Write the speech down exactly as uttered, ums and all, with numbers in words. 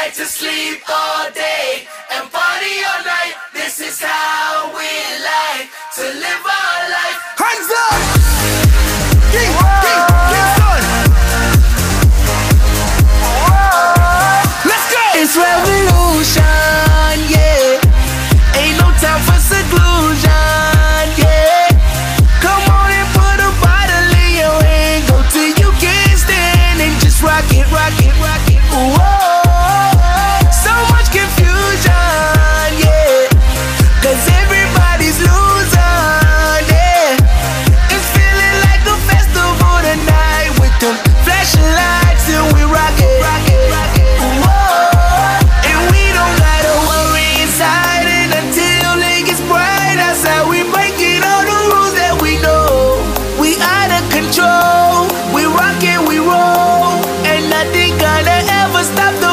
like to sleep all day and party all night. This is how we like to live our life. Hands up! King, King, Kingston! Let's go! It's revolution, yeah. Ain't no time for seclusion, yeah. Come on and put a bottle in your hand. Go till you can't stand and just rock it, rock it, rock it. Whoa, so much confusion, yeah. Cause everybody's losing, yeah. It's feeling like a festival tonight with them flashing lights and we rock it, rock it, rock it. Whoa, and we don't gotta worry inside it until it gets bright outside. We breaking all the rules that we know. We out of control. We rock it, we roll, and nothing gonna ever stop the